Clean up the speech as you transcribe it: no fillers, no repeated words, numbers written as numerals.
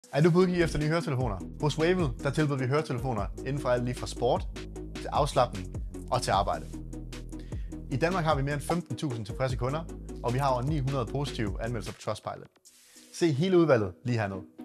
Er du på udkig efter nye høretelefoner? Hos Wavell, der tilbyder vi høretelefoner inden for alt lige fra sport, til afslapning og til arbejde. I Danmark har vi mere end 15.000 tilfredse kunder, og vi har over 900 positive anmeldelser på Trustpilot. Se hele udvalget lige hernede.